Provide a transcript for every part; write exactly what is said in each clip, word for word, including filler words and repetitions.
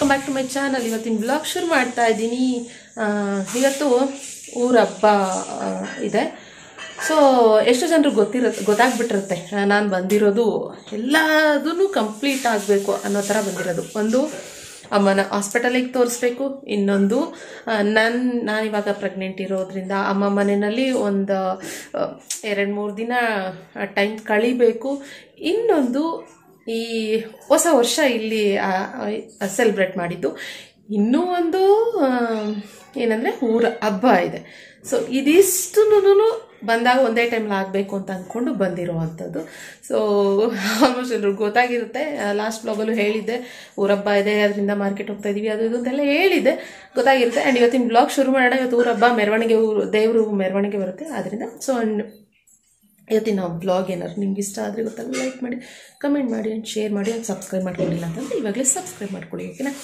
Welcome back to my channel. ಇವತ್ತಿನ blog ಶುರು ಮಾಡ್ತಾ ಇದ್ದೀನಿ. ಇವತ್ತು ಊರ ಹಬ್ಬ ಇದೆ. ಸೊ ಎಷ್ಟು ಜನರು ಗೊತ್ತಿರುತ್ತೆ ಗೊತ್ತಾಗ್ಬಿಟ್ಟಿರುತ್ತೆ ನಾನು ಬಂದಿರೋದು ಎಲ್ಲದೂ ಕಂಪ್ಲೀಟ್ ಆಗಬೇಕು ಅನ್ನೋ ಥರ ಬಂದಿರೋದು. ಒಂದು ಅಮ್ಮನ ಹಾಸ್ಪಿಟಲಿಗೆ ತೋರಿಸ್ಬೇಕು, ಇನ್ನೊಂದು ನನ್ನ ನಾನಿವಾಗ ಪ್ರೆಗ್ನೆಂಟ್ ಇರೋದ್ರಿಂದ ಅಮ್ಮ ಮನೆಯಲ್ಲಿ ಒಂದು ಎರಡು ಮೂರು ದಿನ ಟೈಮ್ ಕಳಿಬೇಕು, ಇನ್ನೊಂದು ಈ ಹೊಸ ವರ್ಷ ಇಲ್ಲಿ ಸೆಲೆಬ್ರೇಟ್ ಮಾಡಿದ್ದು, ಇನ್ನೂ ಒಂದು ಏನಂದರೆ ಊರ ಹಬ್ಬ ಇದೆ. ಸೊ ಇದಿಷ್ಟು ಬಂದಾಗ ಒಂದೇ ಟೈಮ್ಲಿ ಆಗಬೇಕು ಅಂತ ಅಂದ್ಕೊಂಡು ಬಂದಿರುವಂಥದ್ದು. ಸೊ ಆಲ್ಮೋಸ್ಟ್ ಎಲ್ಲರಿಗೂ ಗೊತ್ತಾಗಿರುತ್ತೆ. ಲಾಸ್ಟ್ ಬ್ಲಾಗಲ್ಲೂ ಹೇಳಿದ್ದೆ ಊರ ಹಬ್ಬ ಇದೆ, ಅದರಿಂದ ಮಾರ್ಕೆಟ್ ಹೋಗ್ತಾ ಇದೀವಿ, ಅದು ಇದು ಅಂತೆಲ್ಲ ಹೇಳಿದ್ದೆ, ಗೊತ್ತಾಗಿರುತ್ತೆ. ಆ್ಯಂಡ್ ಇವತ್ತಿನ ಬ್ಲಾಗ್ ಶುರು ಮಾಡೋಣ. ಇವತ್ತು ಊರ ಹಬ್ಬ, ಮೆರವಣಿಗೆ, ಊರು ದೇವರು ಮೆರವಣಿಗೆ ಬರುತ್ತೆ, ಅದರಿಂದ ಸೊ ಇವತ್ತಿನ ಬ್ಲಾಗ್ ಏನಾದ್ರು ನಿಮ್ಗೆ ಇಷ್ಟ ಆದರೆ ಗೊತ್ತಾಗ ಲೈಕ್ ಮಾಡಿ, ಕಮೆಂಟ್ ಮಾಡಿ, ಆ್ಯಂಡ್ ಶೇರ್ ಮಾಡಿ, ಆ್ಯಂಡ್ ಸಬ್ಸ್ಕ್ರೈಬ್ ಮಾಡ್ಕೊಂಡಿಲ್ಲ ಅಂತಂದರೆ ಇವಾಗಲೇ ಸಬ್ಸ್ಕ್ರೈಬ್ ಮಾಡ್ಕೊಳ್ಳಿ, ಓಕೆನಾ.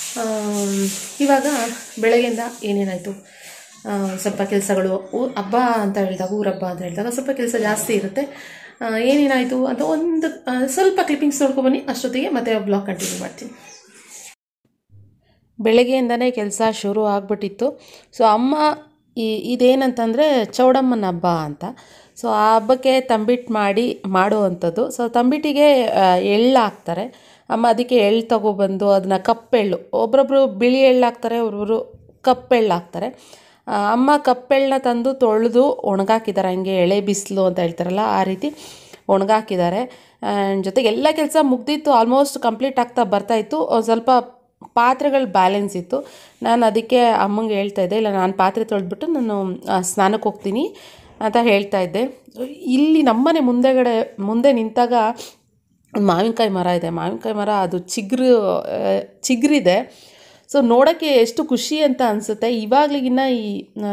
ಇವಾಗ ಬೆಳಗ್ಗೆಯಿಂದ ಏನೇನಾಯಿತು, ಸ್ವಲ್ಪ ಕೆಲಸಗಳು, ಹಬ್ಬ ಅಂತ ಹೇಳಿದಾಗ, ಊರ ಹಬ್ಬ ಅಂತ ಹೇಳಿದಾಗ ಸ್ವಲ್ಪ ಕೆಲಸ ಜಾಸ್ತಿ ಇರುತ್ತೆ. ಏನೇನಾಯಿತು ಅಂತ ಒಂದು ಸ್ವಲ್ಪ ಕ್ಲಿಪ್ಪಿಂಗ್ಸ್ ನೋಡ್ಕೊಬನ್ನಿ, ಅಷ್ಟೊತ್ತಿಗೆ ಮತ್ತೆ ಬ್ಲಾಗ್ ಕಂಟಿನ್ಯೂ ಮಾಡ್ತೀನಿ. ಬೆಳಗ್ಗೆಯಿಂದನೇ ಕೆಲಸ ಶುರು ಆಗಿಬಿಟ್ಟಿತ್ತು. ಸೊ ಅಮ್ಮ ಈ ಇದೇನಂತಂದರೆ ಚೌಡಮ್ಮನ ಹಬ್ಬ ಅಂತ. ಸೊ ಆ ಹಬ್ಬಕ್ಕೆ ತಂಬಿಟ್ಟು ಮಾಡಿ ಮಾಡುವಂಥದ್ದು. ಸೊ ತಂಬಿಟ್ಟಿಗೆ ಎಳ್ಳು ಹಾಕ್ತಾರೆ ಅಮ್ಮ, ಅದಕ್ಕೆ ಎಳ್ಳು ತಗೊಬಂದು ಅದನ್ನ ಕಪ್ಪೆಳ್ಳು, ಒಬ್ರೊಬ್ರು ಬಿಳಿ ಎಳ್ಳು ಹಾಕ್ತಾರೆ, ಒಬ್ಬೊಬ್ರು ಕಪ್ಪೆಳ್ಳು ಹಾಕ್ತಾರೆ. ಅಮ್ಮ ಕಪ್ಪೆಳ್ಳನ್ನ ತಂದು ತೊಳೆದು ಒಣಗಾಕಿದ್ದಾರೆ, ಹಂಗೆ ಎಳೆ ಬಿಸಿಲು ಅಂತ ಹೇಳ್ತಾರಲ್ಲ ಆ ರೀತಿ ಒಣಗಾಕಿದ್ದಾರೆ. ಆ್ಯಂಡ್ ಜೊತೆಗೆ ಎಲ್ಲ ಕೆಲಸ ಮುಗ್ದಿತ್ತು, ಆಲ್ಮೋಸ್ಟ್ ಕಂಪ್ಲೀಟ್ ಆಗ್ತಾ ಬರ್ತಾಯಿತ್ತು. ಸ್ವಲ್ಪ ಪಾತ್ರೆಗಳು ಬ್ಯಾಲೆನ್ಸ್ ಇತ್ತು. ನಾನು ಅದಕ್ಕೆ ಅಮ್ಮಂಗೆ ಹೇಳ್ತಾಯಿದ್ದೆ, ಇಲ್ಲ ನಾನು ಪಾತ್ರೆ ತೊಳೆದ್ಬಿಟ್ಟು ನಾನು ಸ್ನಾನಕ್ಕೆ ಹೋಗ್ತೀನಿ ಅಂತ ಹೇಳ್ತಾಯಿದ್ದೆ. ಇಲ್ಲಿ ನಮ್ಮನೆ ಮುಂದೆಗಡೆ ಮುಂದೆ ನಿಂತಾಗ ಮಾವಿನಕಾಯಿ ಮರ ಇದೆ. ಮಾವಿನಕಾಯಿ ಮರ ಅದು ಚಿಗುರು ಚಿಗುರಿದೆ. ಸೊ ನೋಡೋಕ್ಕೆ ಎಷ್ಟು ಖುಷಿ ಅಂತ ಅನಿಸುತ್ತೆ. ಇವಾಗಲಿಗಿನ್ನ ಈ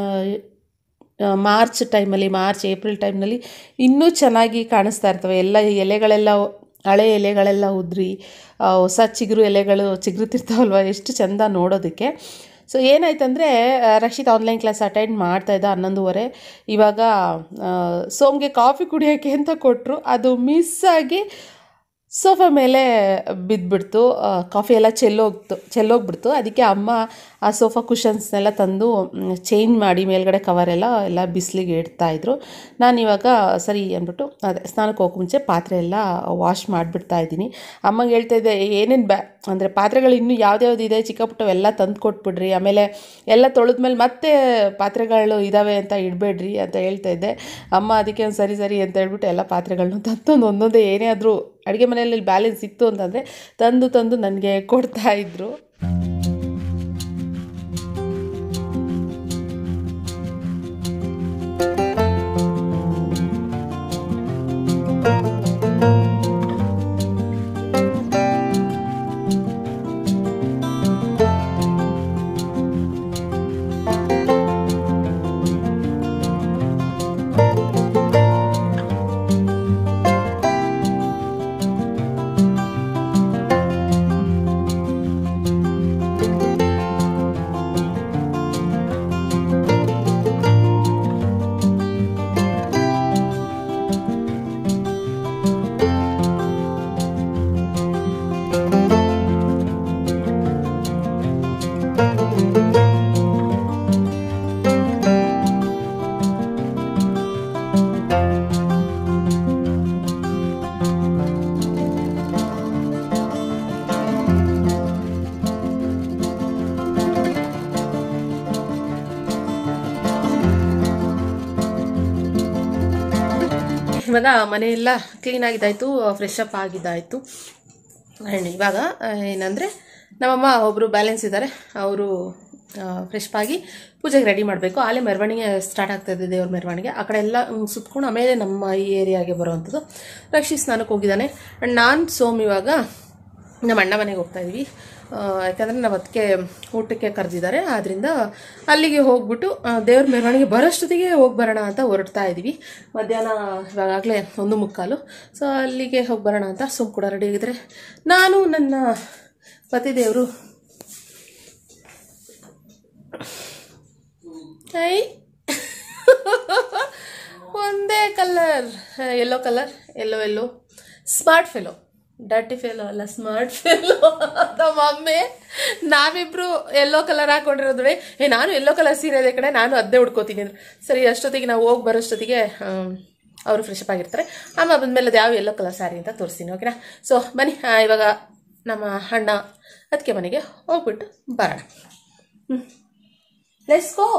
ಮಾರ್ಚ್ ಟೈಮಲ್ಲಿ, ಮಾರ್ಚ್ ಏಪ್ರಿಲ್ ಟೈಮ್ನಲ್ಲಿ ಇನ್ನೂ ಚೆನ್ನಾಗಿ ಕಾಣಿಸ್ತಾ ಇರ್ತವೆ. ಎಲ್ಲ ಎಲೆಗಳೆಲ್ಲ, ಹಳೆ ಎಲೆಗಳೆಲ್ಲ ಉದುರಿ ಹೊಸ ಚಿಗುರು ಎಲೆಗಳು ಚಿಗುರುತ್ತಿರ್ತಾವಲ್ವ, ಎಷ್ಟು ಚೆಂದ ನೋಡೋದಕ್ಕೆ. ಸೊ ಏನಾಯ್ತಂದರೆ ರಕ್ಷಿತ್ ಆನ್ಲೈನ್ ಕ್ಲಾಸ್ ಅಟೆಂಡ್ ಮಾಡ್ತಾಯಿದ್ದ ಹನ್ನೊಂದುವರೆ. ಇವಾಗ ಸೋಮ್ಗೆ ಕಾಫಿ ಕುಡಿಯೋಕ್ಕೆ ಅಂತ ಕೊಟ್ಟರು, ಅದು ಮಿಸ್ ಆಗಿ ಸೋಫಾ ಮೇಲೆ ಬಿದ್ದುಬಿಡ್ತು. ಕಾಫಿ ಎಲ್ಲ ಚೆಲ್ಲೋಗ್ತು ಚೆಲ್ಲೋಗ್ಬಿಡ್ತು. ಅದಕ್ಕೆ ಅಮ್ಮ ಆ ಸೋಫಾ ಕುಷನ್ಸ್ನೆಲ್ಲ ತಂದು ಚೇಂಜ್ ಮಾಡಿ ಮೇಲ್ಗಡೆ ಕವರೆಲ್ಲ ಎಲ್ಲ ಬಿಸಿಲಿಗೆ ಇಡ್ತಾಯಿದ್ರು. ನಾನಿವಾಗ ಸರಿ ಅಂದ್ಬಿಟ್ಟು ಅದೇ ಸ್ನಾನಕ್ಕೆ ಹೋಗೋ ಮುಂಚೆ ಪಾತ್ರೆ ಎಲ್ಲ ವಾಶ್ ಮಾಡಿಬಿಡ್ತಾ ಇದ್ದೀನಿ. ಅಮ್ಮಂಗೆ ಹೇಳ್ತಾಯಿದ್ದೆ, ಏನೇನು ಬ್ಯಾ ಅಂದರೆ ಪಾತ್ರೆಗಳು ಇನ್ನೂ ಯಾವ್ದ್ಯಾವ್ದು ಇದೆ ಚಿಕ್ಕ ಪುಟ್ಟವೆಲ್ಲ ತಂದು ಕೊಟ್ಬಿಡ್ರಿ, ಆಮೇಲೆ ಎಲ್ಲ ತೊಳೆದ್ಮೇಲೆ ಮತ್ತೆ ಪಾತ್ರೆಗಳು ಇದ್ದಾವೆ ಅಂತ ಇಡಬೇಡ್ರಿ ಅಂತ ಹೇಳ್ತಾಯಿದ್ದೆ. ಅಮ್ಮ ಅದಕ್ಕೆ ಒಂದು ಸರಿ ಸರಿ ಅಂತ ಹೇಳ್ಬಿಟ್ಟು ಎಲ್ಲ ಪಾತ್ರೆಗಳನ್ನೂ ತಂದು ಒಂದೊಂದೇ ಏನೇ ಆದರೂ ಅಡುಗೆ ಮನೆಯಲ್ಲಿ ಬ್ಯಾಲೆನ್ಸ್ ಇತ್ತು ಅಂತಂದರೆ ತಂದು ತಂದು ನನಗೆ ಕೊಡ್ತಾಯಿದ್ರು. ಇವಾಗ ಮನೆಯೆಲ್ಲ ಕ್ಲೀನಾಗಿದ್ದಾಯಿತು, ಫ್ರೆಶ್ ಅಪ್ ಆಗಿದ್ದಾಯಿತು. ಆ್ಯಂಡ್ ಇವಾಗ ಏನಂದರೆ ನಮ್ಮಮ್ಮ ಒಬ್ಬರು ಬ್ಯಾಲೆನ್ಸ್ ಇದ್ದಾರೆ, ಅವರು ಫ್ರೆಶ್ ಆಗಿ ಪೂಜೆಗೆ ರೆಡಿ ಮಾಡಬೇಕು. ಆಲೇ ಮೆರವಣಿಗೆ ಸ್ಟಾರ್ಟ್ ಆಗ್ತಾಯಿದೆ, ದೇವ್ರ ಮೆರವಣಿಗೆ. ಆ ಕಡೆ ಎಲ್ಲ ಸುತ್ಕೊಂಡು ಆಮೇಲೆ ನಮ್ಮ ಈ ಏರಿಯಾಗೆ ಬರೋವಂಥದ್ದು. ರಕ್ಷಿತ್ ಸ್ನಾನಕ್ಕೆ ಹೋಗಿದ್ದಾನೆ. ಆ್ಯಂಡ್ ನಾನು ಸೋಮ್ ಇವಾಗ ನಮ್ಮ ಅಣ್ಣ ಮನೆಗೆ ಹೋಗ್ತಾಯಿದ್ವಿ. ಯಾಕಂದರೆ ನಾವು ಅದಕ್ಕೆ ಊಟಕ್ಕೆ ಕರೆದಿದ್ದಾರೆ, ಆದ್ದರಿಂದ ಅಲ್ಲಿಗೆ ಹೋಗ್ಬಿಟ್ಟು ದೇವ್ರ ಮೆರವಣಿಗೆ ಬರೋಷ್ಟೊತ್ತಿಗೆ ಹೋಗಿ ಬರೋಣ ಅಂತ ಹೊರಡ್ತಾ ಇದ್ದೀವಿ. ಮಧ್ಯಾಹ್ನ ಇವಾಗಲೇ ಒಂದು ಮುಕ್ಕಾಲು. ಸೊ ಅಲ್ಲಿಗೆ ಹೋಗಿ ಬರೋಣ ಅಂತ ಸೋಮ್ ಕೂಡ ರೆಡಿ ಆಗಿದ್ದಾರೆ. ನಾನು ನನ್ನ ಪತಿದೇವರು ಐ ಒಂದೇ ಕಲರ್, ಯೆಲ್ಲೋ ಕಲರ್, ಎಲ್ಲೋ ಎಲ್ಲೋ ಸ್ಮಾರ್ಟ್ ಫೆಲೋ ಡರ್ಟಿ ಫೇಲೋ ಅಲ್ಲ, ಸ್ಮಾರ್ಟ್ ಫೇಲೋ ಅಂತ ಮಮ್ಮಿ. ನಾವಿಬ್ರು ಎಲ್ಲೋ ಕಲರ್ ಹಾಕೊಂಡಿರೋದ್ರೆ, ಏ ನಾನು ಎಲ್ಲೋ ಕಲರ್ ಸೀರೆ ಇದೆ ಕಡೆ, ನಾನು ಅದೇ ಉಡ್ಕೋತೀನಿ ಅಂದ್ರೆ ಸರಿ. ಅಷ್ಟೊತ್ತಿಗೆ ನಾವು ಹೋಗಿ ಬರೋಷ್ಟೊತ್ತಿಗೆ ಅವರು ಫ್ರೆಶ್ ಅಪ್ ಆಗಿರ್ತಾರೆ. ಅಮ್ಮ ಬಂದಮೇಲೆ ಅದು ಯಾವ ಎಲ್ಲೋ ಕಲರ್ ಸ್ಯಾರಿ ಅಂತ ತೋರಿಸ್ತೀನಿ, ಓಕೆನಾ? ಸೊ ಬನ್ನಿ, ಇವಾಗ ನಮ್ಮ ಅಣ್ಣ ಅದಕ್ಕೆ ಮನೆಗೆ ಹೋಗ್ಬಿಟ್ಟು ಬರೋಣ. ಹ್ಞೂ, ಲೆಟ್ಸ್ ಗೋ.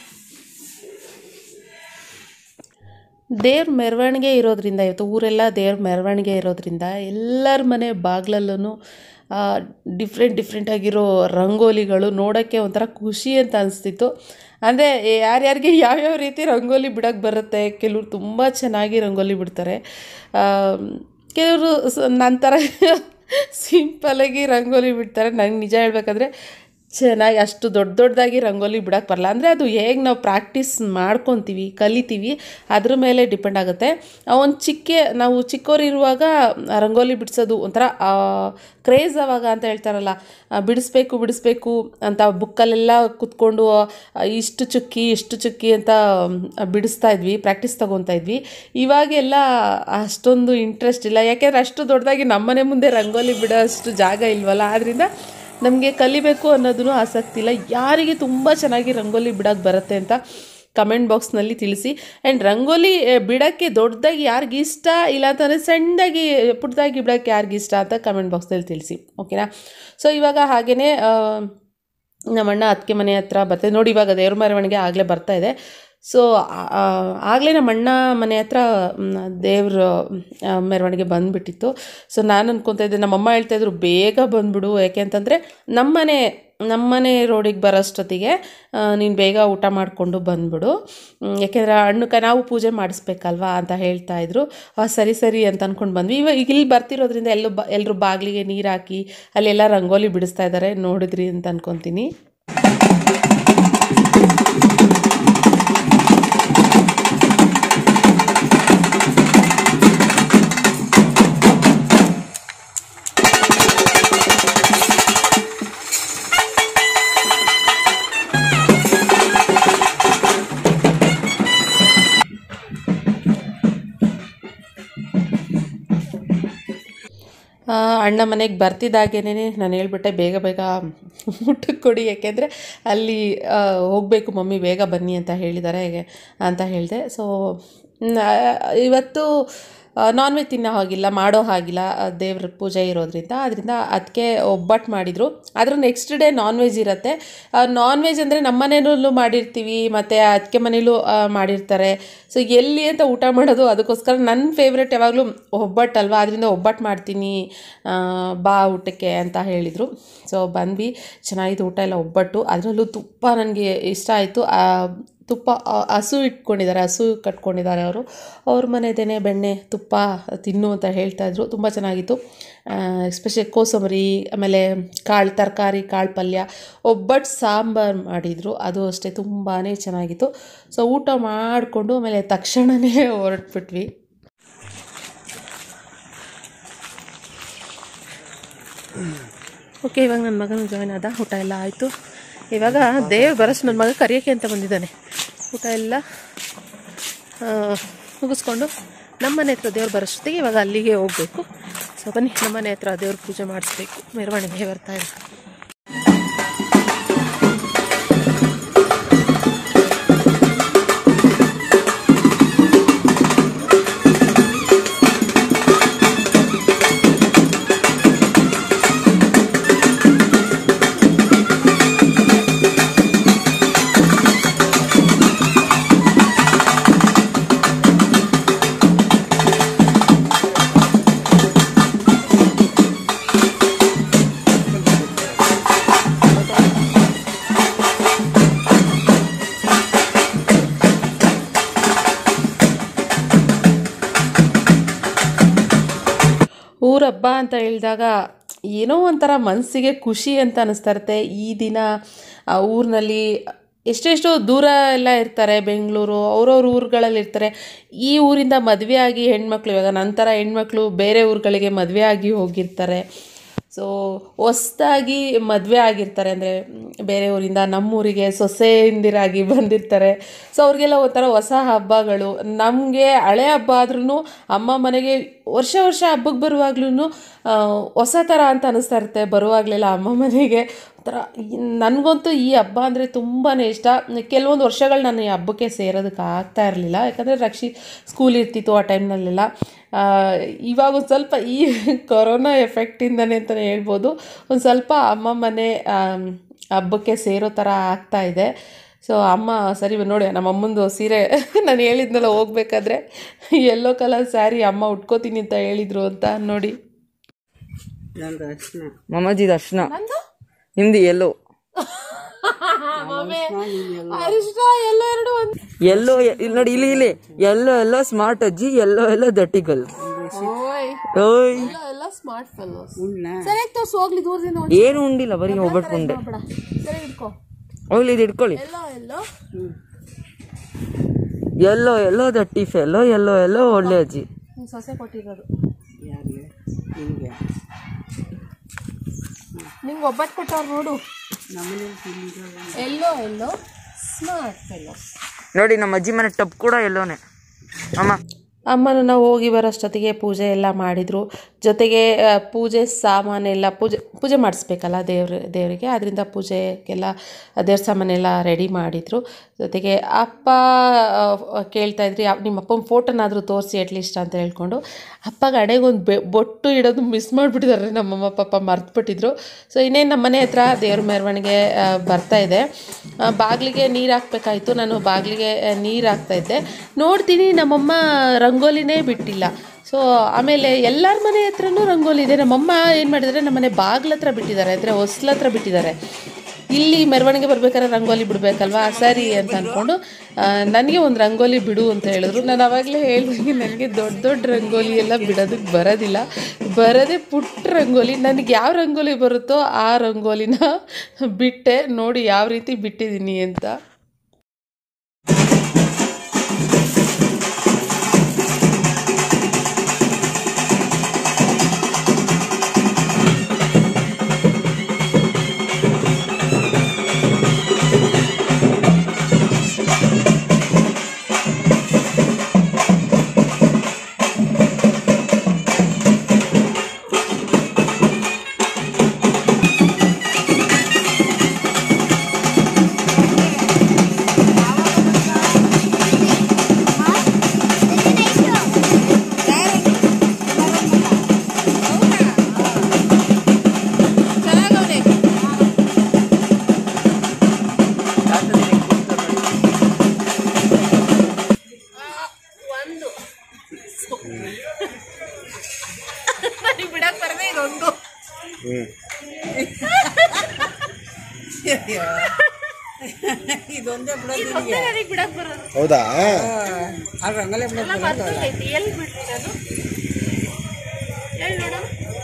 ದೇವ್ರ ಮೆರವಣಿಗೆ ಇರೋದ್ರಿಂದ, ಇವತ್ತು ಊರೆಲ್ಲ ದೇವ್ರ ಮೆರವಣಿಗೆ ಇರೋದ್ರಿಂದ ಎಲ್ಲರ ಮನೆ ಬಾಗಿಲಲ್ಲೂ ಡಿಫ್ರೆಂಟ್ ಡಿಫ್ರೆಂಟಾಗಿರೋ ರಂಗೋಲಿಗಳು ನೋಡೋಕ್ಕೆ ಒಂಥರ ಖುಷಿ ಅಂತ ಅನಿಸ್ತಿತ್ತು. ಅಂದರೆ ಯಾರ್ಯಾರಿಗೆ ಯಾವ್ಯಾವ ರೀತಿ ರಂಗೋಲಿ ಬಿಡೋಕ್ಕೆ ಬರುತ್ತೆ. ಕೆಲವರು ತುಂಬ ಚೆನ್ನಾಗಿ ರಂಗೋಲಿ ಬಿಡ್ತಾರೆ, ಕೆಲವರು ನಂತರ ಸಿಂಪಲಾಗಿ ರಂಗೋಲಿ ಬಿಡ್ತಾರೆ. ನಂಗೆ ನಿಜ ಹೇಳ್ಬೇಕಂದ್ರೆ ಚೆನ್ನಾಗಿ ಅಷ್ಟು ದೊಡ್ಡ ದೊಡ್ಡದಾಗಿ ರಂಗೋಲಿ ಬಿಡೋಕ್ಕೆ ಬರಲ್ಲ. ಅಂದರೆ ಅದು ಹೇಗೆ ನಾವು ಪ್ರಾಕ್ಟೀಸ್ ಮಾಡ್ಕೊತೀವಿ, ಕಲಿತೀವಿ, ಅದ್ರ ಮೇಲೆ ಡಿಪೆಂಡ್ ಆಗುತ್ತೆ. ಒಂದು ಚಿಕ್ಕ ನಾವು ಚಿಕ್ಕವರಿರುವಾಗ ರಂಗೋಲಿ ಬಿಡಿಸೋದು ಒಂಥರ ಕ್ರೇಜ್ ಅವಾಗ ಅಂತ ಹೇಳ್ತಾರಲ್ಲ, ಬಿಡಿಸ್ಬೇಕು ಬಿಡಿಸ್ಬೇಕು ಅಂತ ಬುಕ್ಕಲ್ಲೆಲ್ಲ ಕೂತ್ಕೊಂಡು ಇಷ್ಟು ಚುಕ್ಕಿ ಇಷ್ಟು ಚುಕ್ಕಿ ಅಂತ ಬಿಡಿಸ್ತಾ ಇದ್ವಿ, ಪ್ರಾಕ್ಟೀಸ್ ತೊಗೊತಾ ಇದ್ವಿ. ಇವಾಗೆಲ್ಲ ಅಷ್ಟೊಂದು ಇಂಟ್ರೆಸ್ಟ್ ಇಲ್ಲ, ಯಾಕೆಂದರೆ ಅಷ್ಟು ದೊಡ್ಡದಾಗಿ ನಮ್ಮನೆ ಮುಂದೆ ರಂಗೋಲಿ ಬಿಡೋ ಅಷ್ಟು ಜಾಗ ಇಲ್ವಲ್ಲ. ಆದ್ದರಿಂದ ನಮಗೆ ಕಲಿಬೇಕು ಅನ್ನೋದೂ ಆಸಕ್ತಿ ಇಲ್ಲ. ಯಾರಿಗೆ ತುಂಬ ಚೆನ್ನಾಗಿ ರಂಗೋಲಿ ಬಿಡೋಕ್ಕೆ ಬರುತ್ತೆ ಅಂತ ಕಮೆಂಟ್ ಬಾಕ್ಸ್ನಲ್ಲಿ ತಿಳಿಸಿ. ಆ್ಯಂಡ್ ರಂಗೋಲಿ ಬಿಡೋಕ್ಕೆ ದೊಡ್ಡದಾಗಿ ಯಾರಿಗೆ ಇಷ್ಟ, ಇಲ್ಲ ಅಂತಂದರೆ ಸಣ್ಣದಾಗಿ ಪುಟ್ಟದಾಗಿ ಬಿಡೋಕ್ಕೆ ಯಾರಿಗೆ ಇಷ್ಟ ಅಂತ ಕಮೆಂಟ್ ಬಾಕ್ಸ್ನಲ್ಲಿ ತಿಳಿಸಿ, ಓಕೆನಾ? ಸೊ ಇವಾಗ ಹಾಗೆಯೇ ನಮ್ಮಣ್ಣ ಅದಕ್ಕೆ ಮನೆ ಹತ್ರ ಬರ್ತಾಯಿದೆ ನೋಡಿ. ಇವಾಗ ದೇವ್ರ ಮೆರವಣಿಗೆ ಆಗಲೇ ಬರ್ತಾಯಿದೆ. ಸೊ ಆಗಲೇ ನಮ್ಮ ಅಣ್ಣ ಮನೆ ಹತ್ರ ದೇವ್ರ ಮೆರವಣಿಗೆ ಬಂದುಬಿಟ್ಟಿತ್ತು. ಸೊ ನಾನು ಅನ್ಕೊತಾ ಇದ್ದೆ, ನಮ್ಮಮ್ಮ ಹೇಳ್ತಾಯಿದ್ರು ಬೇಗ ಬಂದುಬಿಡು, ಯಾಕೆ ಅಂತಂದರೆ ನಮ್ಮನೆ ನಮ್ಮನೆ ರೋಡಿಗೆ ಬರೋಷ್ಟೊತ್ತಿಗೆ ನೀನು ಬೇಗ ಊಟ ಮಾಡಿಕೊಂಡು ಬಂದುಬಿಡು, ಯಾಕೆಂದರೆ ಹಣ್ಣುಕ ನಾವು ಪೂಜೆ ಮಾಡಿಸ್ಬೇಕಲ್ವಾ ಅಂತ ಹೇಳ್ತಾಯಿದ್ರು. ಸರಿ ಸರಿ ಅಂತ ಅಂದ್ಕೊಂಡು ಬಂದ್ವಿ. ಇವಾಗ ಈಗ ಇಲ್ಲಿ ಬರ್ತಿರೋದ್ರಿಂದ ಎಲ್ಲೂ ಬ ಎಲ್ಲರೂ ಬಾಗಿಲಿಗೆ ನೀರು ಹಾಕಿ ಅಲ್ಲೆಲ್ಲ ರಂಗೋಲಿ ಬಿಡಿಸ್ತಾ ಇದ್ದಾರೆ, ನೋಡಿದ್ರಿ ಅಂತ ಅಂದ್ಕೊತೀನಿ. ಅಣ್ಣ ಮನೆಗೆ ಬರ್ತಿದ್ದಾಗೇನೆ ನಾನು ಹೇಳ್ಬಿಟ್ಟೆ ಬೇಗ ಬೇಗ ಊಟಕ್ಕೆ ಕೊಡಿ, ಯಾಕೆಂದರೆ ಅಲ್ಲಿ ಹೋಗಬೇಕು ಮಮ್ಮಿ, ಬೇಗ ಬನ್ನಿ ಅಂತ ಹೇಳಿದ್ದಾರೆ ಹೇಗೆ ಅಂತ ಹೇಳಿದೆ. ಸೊ ಇವತ್ತು ನಾನ್ ವೆಜ್ ತಿನ್ನೋ ಹಾಗಿಲ್ಲ, ಮಾಡೋ ಹಾಗಿಲ್ಲ, ದೇವ್ರ ಪೂಜೆ ಇರೋದ್ರಿಂದ. ಅದರಿಂದ ಅದಕ್ಕೆ ಒಬ್ಬಟ್ಟು ಮಾಡಿದರು. ಅದ್ರ ನೆಕ್ಸ್ಟ್ ಡೇ ನಾನ್ ವೆಜ್ ಇರುತ್ತೆ. ನಾನ್ ವೆಜ್ ಅಂದರೆ ನಮ್ಮ ಮನೆಯಲ್ಲೂ ಮಾಡಿರ್ತೀವಿ, ಮತ್ತು ಅದಕ್ಕೆ ಮನೇಲೂ ಮಾಡಿರ್ತಾರೆ. ಸೊ ಎಲ್ಲಿ ಅಂತ ಊಟ ಮಾಡೋದು, ಅದಕ್ಕೋಸ್ಕರ ನನ್ನ ಫೇವ್ರೆಟ್ ಯಾವಾಗಲೂ ಒಬ್ಬಟ್ಟಲ್ವ, ಅದರಿಂದ ಒಬ್ಬಟ್ಟು ಮಾಡ್ತೀನಿ ಬಾ ಊಟಕ್ಕೆ ಅಂತ ಹೇಳಿದರು. ಸೊ ಬಂದ್ವಿ, ಚೆನ್ನಾಗಿತ್ತು ಊಟ ಎಲ್ಲ, ಒಬ್ಬಟ್ಟು. ಅದರಲ್ಲೂ ತುಪ್ಪ ನನಗೆ ಇಷ್ಟ ಆಯಿತು. ತುಪ್ಪ ಹಸು ಇಟ್ಕೊಂಡಿದ್ದಾರೆ, ಹಸು ಕಟ್ಕೊಂಡಿದ್ದಾರೆ ಅವರು. ಅವ್ರ ಮನೆದೇನೆ ಬೆಣ್ಣೆ ತುಪ್ಪ ತಿನ್ನು ಅಂತ ಹೇಳ್ತಾಯಿದ್ರು. ತುಂಬ ಚೆನ್ನಾಗಿತ್ತು. ಎಸ್ಪೆಷಲಿ ಕೋಸಂಬರಿ, ಆಮೇಲೆ ಕಾಳು ತರಕಾರಿ, ಕಾಳು ಪಲ್ಯ, ಒಬ್ಬಟ್ಟು ಸಾಂಬಾರು ಮಾಡಿದರು, ಅದು ಅಷ್ಟೇ ತುಂಬಾ ಚೆನ್ನಾಗಿತ್ತು. ಸೊ ಊಟ ಮಾಡಿಕೊಂಡು ಆಮೇಲೆ ತಕ್ಷಣವೇ ಹೊರಟ್ಬಿಟ್ವಿ. ಓಕೆ, ಇವಾಗ ನನ್ನ ಮಗನ ಜಾಯ್ನ್ ಆದ, ಊಟ ಎಲ್ಲ ಆಯಿತು. ಇವಾಗ ದೇವ್ರು ಬರೋಷ್ಟು ನನ್ನ ಮಗ ಕರಿಯೋಕ್ಕೆ ಅಂತ ಬಂದಿದ್ದಾನೆ. ಊಟ ಎಲ್ಲ ಮುಗಿಸ್ಕೊಂಡು ನಮ್ಮ ಮನೆ ಹತ್ರ ದೇವ್ರು ಬರೋಷ್ಟೊತ್ತಿಗೆ ಇವಾಗ ಅಲ್ಲಿಗೆ ಹೋಗಬೇಕು. ಸೊ ಬನ್ನಿ, ನಮ್ಮ ಮನೆ ಹತ್ರ ದೇವ್ರ ಪೂಜೆ ಮಾಡಿಸ್ಬೇಕು, ಮೆರವಣಿಗೆ ಬರ್ತಾ ಇದೆ. ಊರ ಹಬ್ಬ ಅಂತ ಹೇಳಿದಾಗ ಏನೋ ಒಂಥರ ಮನಸ್ಸಿಗೆ ಖುಷಿ ಅಂತ ಅನ್ನಿಸ್ತಾ ಇರುತ್ತೆ. ಈ ದಿನ ಊರಿನಲ್ಲಿ ಎಷ್ಟೆಷ್ಟೋ ದೂರ ಎಲ್ಲ ಇರ್ತಾರೆ, ಬೆಂಗಳೂರು ಅವ್ರವ್ರ ಊರುಗಳಲ್ಲಿ ಇರ್ತಾರೆ. ಈ ಊರಿಂದ ಮದುವೆ ಆಗಿ ಹೆಣ್ಮಕ್ಳು, ಇವಾಗ ನಂತರ ಹೆಣ್ಮಕ್ಳು ಬೇರೆ ಊರುಗಳಿಗೆ ಮದುವೆ ಆಗಿ ಹೋಗಿರ್ತಾರೆ. ಸೊ ಹೊಸ್ದಾಗಿ ಮದುವೆ ಆಗಿರ್ತಾರೆ, ಅಂದರೆ ಬೇರೆ ಊರಿಂದ ನಮ್ಮೂರಿಗೆ ಸೊಸೆಯಿಂದಿರಾಗಿ ಬಂದಿರ್ತಾರೆ. ಸೊ ಅವ್ರಿಗೆಲ್ಲ ಒಂಥರ ಹೊಸ ಹಬ್ಬಗಳು. ನಮಗೆ ಹಳೆ ಹಬ್ಬ ಆದ್ರೂ ಅಮ್ಮ ಮನೆಗೆ ವರ್ಷ ವರ್ಷ ಹಬ್ಬಕ್ಕೆ ಬರುವಾಗ್ಲೂ ಹೊಸ ಥರ ಅಂತ ಅನ್ನಿಸ್ತಾ ಇರುತ್ತೆ. ಬರುವಾಗಲೆಲ್ಲ ಅಮ್ಮ ಮನೆಗೆ ಒಂಥರ ನನಗಂತೂ ಈ ಹಬ್ಬ ಅಂದರೆ ತುಂಬಾ ಇಷ್ಟ. ಕೆಲವೊಂದು ವರ್ಷಗಳು ನಾನು ಈ ಹಬ್ಬಕ್ಕೆ ಸೇರೋದಕ್ಕೆ ಆಗ್ತಾ ಇರಲಿಲ್ಲ, ಯಾಕಂದರೆ ರಕ್ಷಿ ಸ್ಕೂಲ್ ಇರ್ತಿತ್ತು ಆ ಟೈಮ್ನಲ್ಲೆಲ್ಲ. ಇವಾಗ ಒಂದು ಸ್ವಲ್ಪ ಈ ಕೊರೋನಾ ಎಫೆಕ್ಟಿಂದನೇ ಅಂತಲೇ ಹೇಳ್ಬೋದು, ಒಂದು ಸ್ವಲ್ಪ ಅಮ್ಮ ಮನೆ ಹಬ್ಬಕ್ಕೆ ಸೇರೋ ಥರ ಆಗ್ತಾಯಿದೆ. ಸೊ ಅಮ್ಮ ಸರಿ ನೋಡಿ, ನಮ್ಮಮ್ಮಂದು ಸೀರೆ ನಾನು ಹೇಳಿದ್ನಲ್ಲ ಹೋಗ್ಬೇಕಾದ್ರೆ ಯೆಲ್ಲೋ ಕಲರ್ ಸ್ಯಾರಿ ಅಮ್ಮ ಉಟ್ಕೋತೀನಿ ಅಂತ ಹೇಳಿದರು ಅಂತ ನೋಡಿ. ಮಮ್ಮಜ್ಜಿ ದರ್ಶನ, ನಿಮ್ದು ಎಲ್ಲೋ ಎಲ್ಲೋ ನೋಡಿ, ಇಲ್ಲಿ ಇಲ್ಲಿ ಎಲ್ಲೋ ಎಲ್ಲೋ ಸ್ಮಾರ್ಟ್ ಅಜ್ಜಿ, ಎಲ್ಲೋ ಎಲ್ಲೋ ದಟ್ಟಿಗಲ್. ಏನು ಉಂಡಿಲ್ಲ, ಬರೀ ಒಬ್ಬಟ್ಟು ಉಂಡೆ. ಹೋಗ್ಲಿ ಇದು ಇಟ್ಕೊಳ್ಳಿ. ಎಲ್ಲೋ ಎಲ್ಲೋ ದಟ್ಟಿ ಫೆಲ್ಲೋ, ಎಲ್ಲೋ ಎಲ್ಲೋ ಒಳ್ಳೆ ಅಜ್ಜಿ. ಸೊಸೆ ಕೊಟ್ಟಿರೋದು ನಿಂಗೆ ಒಬ್ಬಟ್ಟು ಕೊಟ್ಟವ್ರು ನೋಡು. ಎಲ್ಲೋ ಎಲ್ಲೋ ಸ್ಮಾರ್ಟ್ ಫೆಲ್ಲೋ ನೋಡಿ, ನಮ್ಮ ಅಜ್ಜಿ ಮನೆ ಟಬ್ ಕೂಡ ಎಲ್ಲೋನೆ. ಅಮ್ಮ ಅಮ್ಮನ ನಾವು ಹೋಗಿ ಬರೋಷ್ಟೊತ್ತಿಗೆ ಪೂಜೆ ಎಲ್ಲ ಮಾಡಿದರು. ಜೊತೆಗೆ ಪೂಜೆ ಸಾಮಾನೆಲ್ಲ ಪೂಜೆ ಪೂಜೆ ಮಾಡಿಸ್ಬೇಕಲ್ಲ ದೇವ್ರ ದೇವರಿಗೆ, ಅದರಿಂದ ಪೂಜೆಗೆಲ್ಲ ದೇವ್ರ ಸಾಮಾನೆಲ್ಲ ರೆಡಿ ಮಾಡಿದರು. ಜೊತೆಗೆ ಅಪ್ಪ ಕೇಳ್ತಾಯಿದ್ರಿ, ನಿಮ್ಮ ಅಪ್ಪನ ಫೋಟೋನಾದರೂ ತೋರಿಸಿ ಅಟ್ಲೀಸ್ಟ್ ಅಂತ ಹೇಳ್ಕೊಂಡು. ಅಪ್ಪಗೆ ಅಡೆಗೊಂದು ಬೆ ಬೊಟ್ಟು ಇಡೋದು ಮಿಸ್ ಮಾಡಿಬಿಟ್ಟಿದ್ದಾರೆ ನಮ್ಮಮ್ಮ, ಪಾಪ ಮರ್ತುಬಿಟ್ಟಿದ್ರು. ಸೊ ಇನ್ನೇನು ನಮ್ಮ ಮನೆ ಹತ್ರ ದೇವ್ರ ಮೆರವಣಿಗೆ ಬರ್ತಾಯಿದೆ. ಬಾಗಿಲಿಗೆ ನೀರು ಹಾಕ್ಬೇಕಾಯಿತು. ನಾನು ಬಾಗಿಲಿಗೆ ನೀರು ಹಾಕ್ತಾಯಿದ್ದೆ, ನೋಡ್ತೀನಿ ನಮ್ಮಮ್ಮ ರಂಗೋಲಿನೇ ಬಿಟ್ಟಿಲ್ಲ. ಸೊ ಆಮೇಲೆ ಎಲ್ಲರ ಮನೆ ಹತ್ರನೂ ರಂಗೋಲಿ ಇದೆ. ನಮ್ಮಮ್ಮ ಏನು ಮಾಡಿದ್ದಾರೆ, ನಮ್ಮ ಮನೆ ಬಾಗಿಲ ಹತ್ರ ಬಿಟ್ಟಿದ್ದಾರೆ, ಅಂದರೆ ಹೊಸ್ಲ ಹತ್ರ ಬಿಟ್ಟಿದ್ದಾರೆ. ಇಲ್ಲಿ ಮೆರವಣಿಗೆ ಬರ್ಬೇಕಾದ್ರೆ ರಂಗೋಲಿ ಬಿಡಬೇಕಲ್ವಾ, ಸರಿ ಅಂತ ಅಂದ್ಕೊಂಡು ನನಗೆ ಒಂದು ರಂಗೋಲಿ ಬಿಡು ಅಂತ ಹೇಳಿದ್ರು. ನಾನು ಆವಾಗಲೇ ಹೇಳಿದಂಗೆ ನನಗೆ ದೊಡ್ಡ ದೊಡ್ಡ ರಂಗೋಲಿ ಎಲ್ಲ ಬಿಡೋದಕ್ಕೆ ಬರೋದಿಲ್ಲ, ಬರೋದೇ ಪುಟ್ಟ ರಂಗೋಲಿ. ನನಗೆ ಯಾವ ರಂಗೋಲಿ ಬರುತ್ತೋ ಆ ರಂಗೋಲಿನ ಬಿಟ್ಟೆ. ನೋಡಿ ಯಾವ ರೀತಿ ಬಿಟ್ಟಿದ್ದೀನಿ ಅಂತ. ಇದೊಂದೇ ಬಿಡಕ್ ಬರೋದು. ಹೌದಾ? ರಂಗೋಲಿ ಎಲ್ಲಿ ಬಿಡ್ತೀನಿ ನಾನು ಹೇಳಿ ನೋಡ.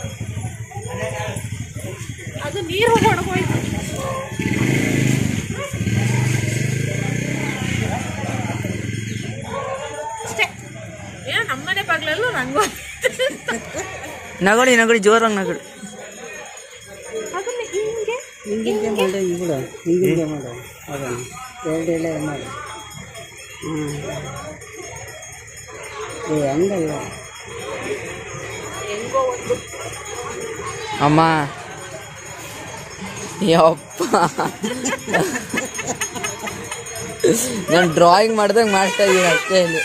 ಅದು ನೀರು ಹೊಡ್ಕೋಯ್ತು. ಅಷ್ಟೇ. ಏನೋ ನಮ್ಮನೆ ಬಾಗ್ಲಲ್ಲೂ ರಂಗೋಲಿ. ನಗಳಿ ನಗಳಿ ಜೋರಾಗಿ ನಗಳಿ. ಅದನ್ನ ಹಿಂಗೆ ಹಿಂಗೆ ಮಾಡು, ಹಿಂಗೆ ಹಿಂಗೆ ಮಾಡು, ಅದನ್ನು ಎರಡು ಎಳೆ ಮಾಡು. ಹ್ಞೂ ಏ ಹಂಗಲ್ಲ ಅಮ್ಮ. ಯಪ್ಪ, ನಾನು ಡ್ರಾಯಿಂಗ್ ಮಾಡ್ದಂಗೆ ಮಾಡ್ತಾ ಇದ್ದೀನಿ ಅಷ್ಟೇ. ಇಲ್ಲಿ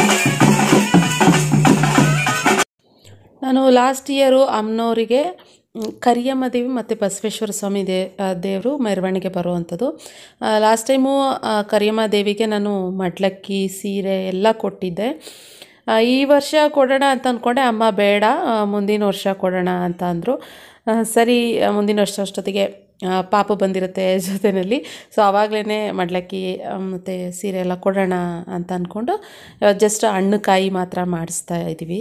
ನಾನು ಲಾಸ್ಟ್ ಇಯರು ಅಮ್ಮನವರಿಗೆ ಕರಿಯಮ್ಮ ದೇವಿ ಮತ್ತು ಬಸವೇಶ್ವರ ಸ್ವಾಮಿ ದೇ ದೇವರು ಮೆರವಣಿಗೆ ಬರುವಂಥದ್ದು. ಲಾಸ್ಟ್ ಟೈಮು ಕರಿಯಮ್ಮ ದೇವಿಗೆ ನಾನು ಮಡ್ಲಕ್ಕಿ ಸೀರೆ ಎಲ್ಲ ಕೊಟ್ಟಿದ್ದೆ. ಈ ವರ್ಷ ಕೊಡೋಣ ಅಂತ ಅಂದ್ಕೊಂಡೆ, ಅಮ್ಮ ಬೇಡ ಮುಂದಿನ ವರ್ಷ ಕೊಡೋಣ ಅಂತ ಅಂದರು. ಸರಿ, ಮುಂದಿನ ವರ್ಷ ಅಷ್ಟೊತ್ತಿಗೆ ಪಾಪ ಬಂದಿರುತ್ತೆ ಜೊತೆಯಲ್ಲಿ, ಸೊ ಆವಾಗಲೇ ಮಡ್ಲಕ್ಕಿ ಮತ್ತು ಸೀರೆ ಎಲ್ಲ ಕೊಡೋಣ ಅಂತ ಅಂದ್ಕೊಂಡು ಜಸ್ಟ್ ಹಣ್ಣು ಕಾಯಿ ಮಾತ್ರ ಮಾಡಿಸ್ತಾ ಇದ್ದೀವಿ.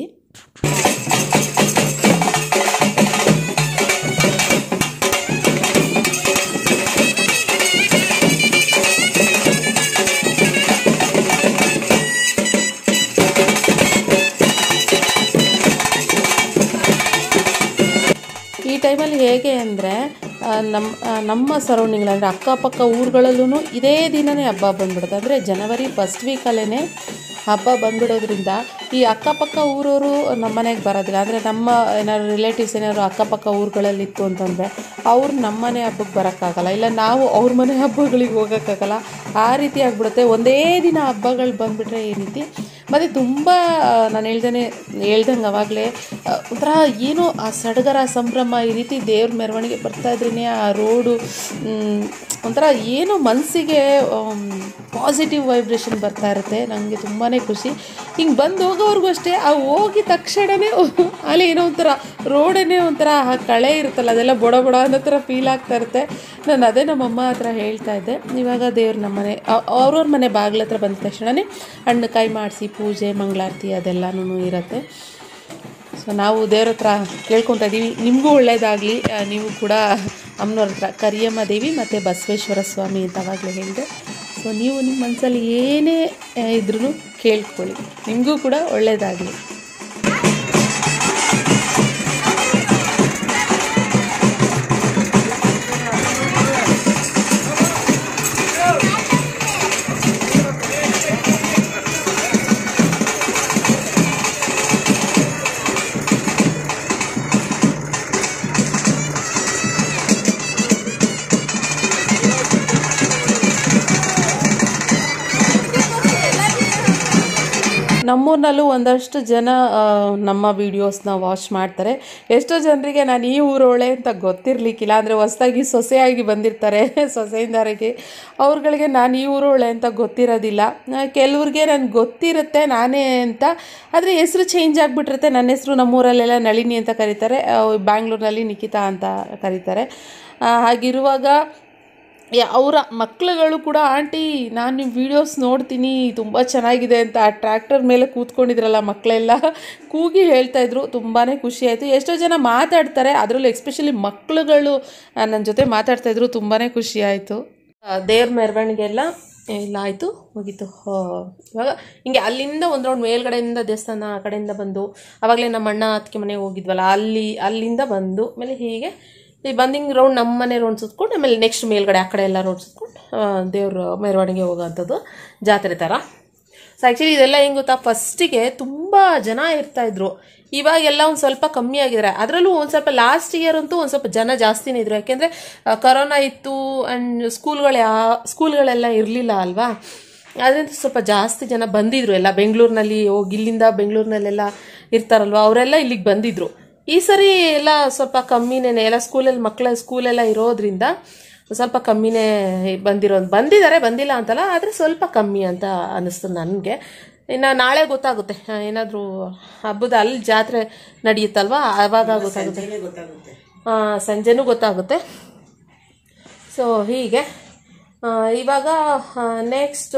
ಈ ಟೈಮಲ್ಲಿ ಹೇಗೆ ಅಂದರೆ ನಮ್ಮ ನಮ್ಮ ಸರೌಂಡಿಂಗ್ ಅಂದರೆ ಅಕ್ಕಪಕ್ಕ ಊರುಗಳಲ್ಲೂ ಇದೇ ದಿನವೇ ಹಬ್ಬ ಬಂದ್ಬಿಡುತ್ತೆ. ಅಂದರೆ ಜನವರಿ ಫಸ್ಟ್ ವೀಕಲ್ಲೇ ಹಬ್ಬ ಬಂದ್ಬಿಡೋದ್ರಿಂದ ಈ ಅಕ್ಕಪಕ್ಕ ಊರವರು ನಮ್ಮ ಮನೆಗೆ ಬರೋದಿಲ್ಲ. ಅಂದರೆ ನಮ್ಮ ಏನಾದ್ರು ರಿಲೇಟಿವ್ಸ್ ಏನಾದ್ರು ಅಕ್ಕಪಕ್ಕ ಊರುಗಳಲ್ಲಿತ್ತು ಅಂತಂದರೆ ಅವ್ರು ನಮ್ಮ ಮನೆ ಹಬ್ಬಕ್ಕೆ ಬರೋಕ್ಕಾಗಲ್ಲ, ಇಲ್ಲ ನಾವು ಅವ್ರ ಮನೆ ಹಬ್ಬಗಳಿಗೆ ಹೋಗೋಕ್ಕಾಗಲ್ಲ. ಆ ರೀತಿ ಆಗಿಬಿಡುತ್ತೆ. ಒಂದೇ ದಿನ ಹಬ್ಬಗಳು ಬಂದುಬಿಟ್ರೆ ಈ ರೀತಿ. ಮತ್ತು ತುಂಬ ನಾನು ಹೇಳ್ದೇ ಹೇಳ್ದಂಗೆ ಆವಾಗಲೇ ಒಂಥರ ಏನೋ ಆ ಸಡಗರ ಸಂಭ್ರಮ, ಈ ರೀತಿ ದೇವ್ರ ಮೆರವಣಿಗೆ ಬರ್ತಾಯಿದ್ರೇ ಆ ರೋಡು ಒಂಥರ ಏನೋ ಮನಸ್ಸಿಗೆ ಪಾಸಿಟಿವ್ ವೈಬ್ರೇಷನ್ ಬರ್ತಾ ಇರುತ್ತೆ. ನನಗೆ ತುಂಬಾ ಖುಷಿ. ಹಿಂಗೆ ಬಂದು ಹೋಗೋವ್ರಿಗೂ ಅಷ್ಟೇ, ಆ ಹೋಗಿದ ತಕ್ಷಣವೇ ಅಲ್ಲಿ ಏನೋ ಒಂಥರ ರೋಡನ್ನೇ ಒಂಥರ ಆ ಕಳೆ ಇರುತ್ತಲ್ಲ, ಅದೆಲ್ಲ ಬೊಡ ಬೊಡ ಅನ್ನೋ ಥರ ಫೀಲ್ ಆಗ್ತಾ ಇರುತ್ತೆ. ನಾನು ಅದೇ ನಮ್ಮಮ್ಮ ಹತ್ರ ಹೇಳ್ತಾ ಇದ್ದೆ. ಇವಾಗ ದೇವ್ರು ನಮ್ಮನೆ ಅವ್ರವ್ರ ಮನೆ ಬಾಗಿಲ ಹತ್ರ ಬಂದ ತಕ್ಷಣವೇ ಹಣ್ಣು ಕಾಯಿ ಮಾಡಿಸಿ ಪೂಜೆ ಮಂಗಳಾರತಿ ಅದೆಲ್ಲನೂ ಇರುತ್ತೆ. ಸೊ ನಾವು ದೇವ್ರ ಹತ್ರ ಕೇಳ್ಕೊತಾ ಇದ್ದೀವಿ, ನಿಮಗೂ ಒಳ್ಳೆಯದಾಗಲಿ. ನೀವು ಕೂಡ ಅಮ್ಮನವ್ರ ಹತ್ರ ಕರಿಯಮ್ಮ ದೇವಿ ಮತ್ತು ಬಸವೇಶ್ವರ ಸ್ವಾಮಿ ಅಂತ ಅವಾಗಲೇ ಹೇಳಿದೆ. ಸೊ ನೀವು ನಿಮ್ಮ ಮನಸ್ಸಲ್ಲಿ ಏನೇ ಇದ್ರೂ ಕೇಳ್ಕೊಳ್ಳಿ, ನಿಮಗೂ ಕೂಡ ಒಳ್ಳೆಯದಾಗಲಿ. ನಮ್ಮೂರಿನಲ್ಲೂ ಒಂದಷ್ಟು ಜನ ನಮ್ಮ ವೀಡಿಯೋಸ್ನ ವಾಚ್ ಮಾಡ್ತಾರೆ. ಎಷ್ಟೋ ಜನರಿಗೆ ನಾನು ಈ ಊರೊಳೆ ಅಂತ ಗೊತ್ತಿರಲಿಕ್ಕಿಲ್ಲ. ಅಂದರೆ ಹೊಸದಾಗಿ ಸೊಸೆಯಾಗಿ ಬಂದಿರ್ತಾರೆ, ಸೊಸೆಯಿಂದಾರಿಗೆ ಅವ್ರುಗಳಿಗೆ ನಾನು ಈ ಊರೊಳೆ ಅಂತ ಗೊತ್ತಿರೋದಿಲ್ಲ. ಕೆಲವ್ರಿಗೆ ನನಗೆ ಗೊತ್ತಿರುತ್ತೆ ನಾನೇ ಅಂತ, ಆದರೆ ಹೆಸರು ಚೇಂಜ್ ಆಗಿಬಿಟ್ಟಿರುತ್ತೆ. ನನ್ನ ಹೆಸರು ನಮ್ಮೂರಲ್ಲೆಲ್ಲ ನಳಿನಿ ಅಂತ ಕರೀತಾರೆ, ಬ್ಯಾಂಗ್ಳೂರಿನಲ್ಲಿ ನಿಖಿತಾ ಅಂತ ಕರೀತಾರೆ. ಹಾಗಿರುವಾಗ ಅವರ ಮಕ್ಕಳುಗಳು ಕೂಡ ಆಂಟಿ ನಾನು ನಿಮ್ಮ ವೀಡಿಯೋಸ್ ನೋಡ್ತೀನಿ ತುಂಬ ಚೆನ್ನಾಗಿದೆ ಅಂತ ಆ ಟ್ರ್ಯಾಕ್ಟರ್ ಮೇಲೆ ಕೂತ್ಕೊಂಡಿದ್ರಲ್ಲ ಮಕ್ಕಳೆಲ್ಲ ಕೂಗಿ ಹೇಳ್ತಾಯಿದ್ರು. ತುಂಬಾ ಖುಷಿ ಆಯಿತು. ಎಷ್ಟೋ ಜನ ಮಾತಾಡ್ತಾರೆ, ಅದರಲ್ಲೂ ಎಸ್ಪೆಷಲಿ ಮಕ್ಕಳುಗಳು ನನ್ನ ಜೊತೆ ಮಾತಾಡ್ತಾಯಿದ್ರು. ತುಂಬಾ ಖುಷಿ ಆಯಿತು. ದೇವ್ರ ಮೆರವಣಿಗೆ ಎಲ್ಲ ಇಲ್ಲ ಆಯಿತು, ಮುಗೀತು. ಇವಾಗ ಹಿಂಗೆ ಅಲ್ಲಿಂದ ಒಂದು ರೌಂಡ್ ಮೇಲ್ಗಡೆಯಿಂದ ದೇವಸ್ಥಾನ ಆ ಕಡೆಯಿಂದ ಬಂದು, ಆವಾಗಲೇ ನಮ್ಮ ಅಣ್ಣ ಅತ್ತಿಗೆ ಮನೆಗೆ ಹೋಗಿದ್ವಲ್ಲ ಅಲ್ಲಿ ಅಲ್ಲಿಂದ ಬಂದು ಆಮೇಲೆ ಹೀಗೆ ಈ ಬಂದಿಂಗ್ ರೌಂಡ್ ನಮ್ಮ ಮನೆ ರೌಂಡ್ ಸುತ್ಕೊಂಡು ಆಮೇಲೆ ನೆಕ್ಸ್ಟ್ ಮೇಲ್ಗಡೆ ಆ ಕಡೆ ಎಲ್ಲ ರೌಂಡ್ ಸುತ್ಕೊಂಡು ದೇವ್ರ ಮೆರವಣಿಗೆ ಹೋಗೋವಂಥದ್ದು ಜಾತ್ರೆ ಥರ. ಸೊ ಆ್ಯಕ್ಚುಲಿ ಇದೆಲ್ಲ ಹೆಂಗೆ ಗೊತ್ತಾ, ಫಸ್ಟಿಗೆ ತುಂಬ ಜನ ಇರ್ತಾಯಿದ್ರು, ಇವಾಗೆಲ್ಲ ಒಂದು ಸ್ವಲ್ಪ ಕಮ್ಮಿ ಆಗಿದ್ದಾರೆ. ಅದರಲ್ಲೂ ಒಂದು ಸ್ವಲ್ಪ ಲಾಸ್ಟ್ ಇಯರ್ ಅಂತೂ ಒಂದು ಸ್ವಲ್ಪ ಜನ ಜಾಸ್ತಿನೇ ಇದ್ರು. ಯಾಕೆಂದರೆ ಕರೋನಾ ಇತ್ತು ಆ್ಯಂಡ್ ಸ್ಕೂಲ್ಗಳು ಯಾ ಸ್ಕೂಲ್ಗಳೆಲ್ಲ ಇರಲಿಲ್ಲ ಅಲ್ವಾ, ಅದರಿಂದ ಸ್ವಲ್ಪ ಜಾಸ್ತಿ ಜನ ಬಂದಿದ್ರು. ಎಲ್ಲ ಬೆಂಗಳೂರಿನಲ್ಲಿ ಹೋಗಿ ಇಲ್ಲಿಂದ ಬೆಂಗಳೂರಿನಲ್ಲೆಲ್ಲ ಇರ್ತಾರಲ್ವ ಅವರೆಲ್ಲ ಇಲ್ಲಿಗೆ ಬಂದಿದ್ರು. ಈ ಸರಿ ಎಲ್ಲ ಸ್ವಲ್ಪ ಕಮ್ಮಿನೇ, ಎಲ್ಲ ಸ್ಕೂಲಲ್ಲಿ ಮಕ್ಕಳ ಸ್ಕೂಲೆಲ್ಲ ಇರೋದ್ರಿಂದ ಸ್ವಲ್ಪ ಕಮ್ಮಿನೇ ಬಂದಿರೋದು. ಬಂದಿದ್ದಾರೆ, ಬಂದಿಲ್ಲ ಅಂತಲ್ಲ, ಆದರೆ ಸ್ವಲ್ಪ ಕಮ್ಮಿ ಅಂತ ಅನ್ನಿಸ್ತು ನನಗೆ. ಇನ್ನು ನಾಳೆ ಗೊತ್ತಾಗುತ್ತೆ, ಏನಾದರೂ ಹಬ್ಬದ ಅಲ್ಲಿ ಜಾತ್ರೆ ನಡೆಯುತ್ತಲ್ವ ಆವಾಗ ಗೊತ್ತಾಗುತ್ತೆ, ಸಂಜೆನೂ ಗೊತ್ತಾಗುತ್ತೆ. ಸೊ ಹೀಗೆ ಇವಾಗ ನೆಕ್ಸ್ಟ್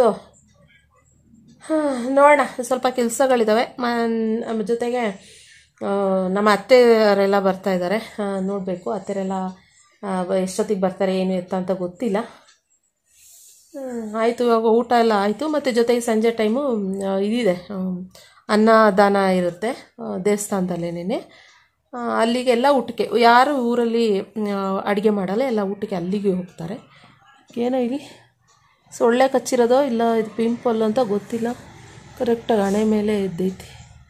ನೋಡೋಣ, ಸ್ವಲ್ಪ ಕೆಲಸಗಳಿದ್ದಾವೆ. ಮ ಜೊತೆಗೆ ನಮ್ಮ ಅತ್ತೆಯವರೆಲ್ಲ ಬರ್ತಾಯಿದ್ದಾರೆ, ನೋಡಬೇಕು ಅತ್ತೆರೆಲ್ಲ ಎಷ್ಟೊತ್ತಿಗೆ ಬರ್ತಾರೆ ಏನು ಎತ್ತ ಅಂತ ಗೊತ್ತಿಲ್ಲ. ಆಯಿತು, ಇವಾಗ ಊಟ ಎಲ್ಲ ಆಯಿತು. ಮತ್ತು ಜೊತೆಗೆ ಸಂಜೆ ಟೈಮು ಇದಿದೆ, ಅನ್ನದಾನ ಇರುತ್ತೆ ದೇವಸ್ಥಾನದಲ್ಲೇನೆ. ಅಲ್ಲಿಗೆಲ್ಲ ಊಟಕ್ಕೆ ಯಾರು ಊರಲ್ಲಿ ಅಡುಗೆ ಮಾಡಲ್ಲ, ಎಲ್ಲ ಊಟಕ್ಕೆ ಅಲ್ಲಿಗೆ ಹೋಗ್ತಾರೆ. ಏನೋ ಇಲ್ಲಿ ಸೊಳ್ಳೆ ಕಚ್ಚಿರೋದೋ ಇಲ್ಲ ಇದು ಪಿಂಪಲ್ ಅಂತ ಗೊತ್ತಿಲ್ಲ, ಕರೆಕ್ಟಾಗಿ ಹಣೆ ಮೇಲೆ ಇದ್ದೈತಿ